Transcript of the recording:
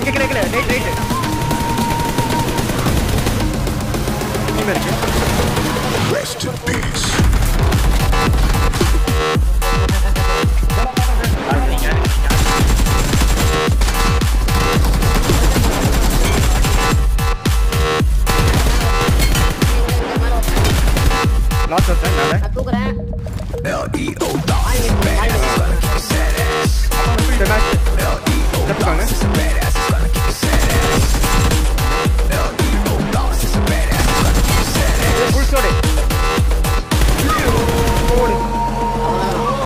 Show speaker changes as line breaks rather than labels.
கேக்கல ரைட் இங்க இருக்கு
Rest in peace.
லாஸ்ட் ஒருத்தன் நான்
தூக்குறேன்
L.E.O. Lost is a badass. Gonna kick his sad ass.
இந்த match
L.E.O. Lost is a badass.